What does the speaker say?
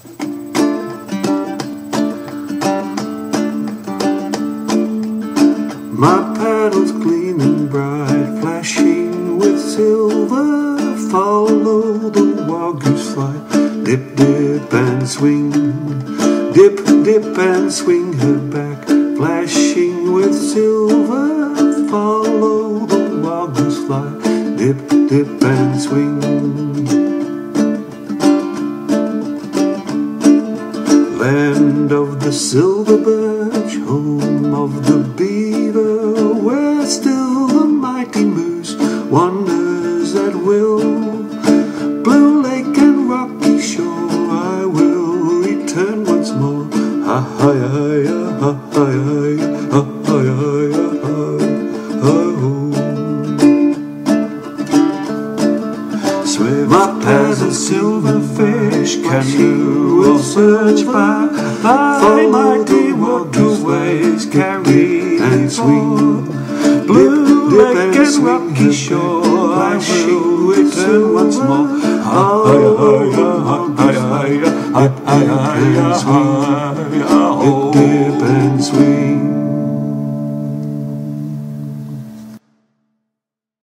My paddles clean and bright, flashing with silver, follow the wild goose flight. Dip, dip and swing, dip, dip and swing her back, flashing with silver, follow the wild goose flight. Dip, dip and swing. Land of the silver birch, home of the beaver, where still the mighty moose wanders at will. Blue lake and rocky shore, I will return once more. Ha ha ha ha ha ha ha ha. Swim up as a silverfish, canoe will search by mighty waterways, carry and swing. Blue lake and rocky shore, I will return once more. Dip and swing.